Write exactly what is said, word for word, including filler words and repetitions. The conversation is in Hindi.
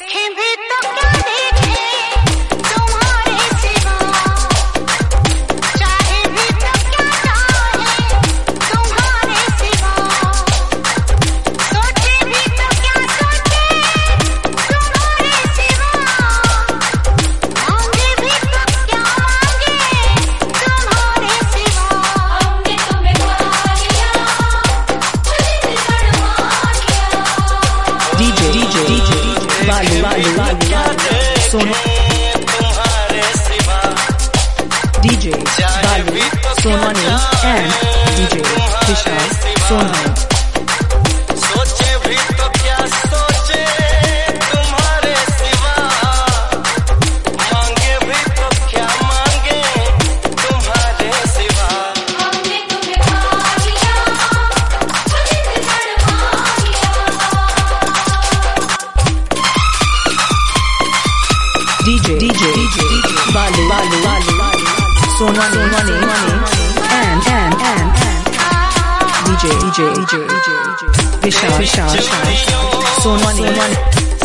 देखें भी तो क्या देखें तुम्हारे सिवा, चाहे भी तो क्या चाहे तुम्हारे सिवा, सोचे भी तो क्या सोचे तुम्हारे सिवा, मांगे भी तो क्या मांगे तुम्हारे सिवा। हमने तुम्हें पा लिया, DJ DJ DJ Balu Balu बालू सोनू तुम्हारे सिवा, डीजे बालू सोनानी एंड डीजे विशाल सोनानी। सोचे भी तो क्या सोचे तुम्हारे सिवा, मांगे भी तो क्या मांगे तुम्हारे सिवा। हमने तुम्हें पा लिया, DJ DJ Balu Balu Balu Sonani and and and DJ DJ DJ Vishal Vishal सोनानी।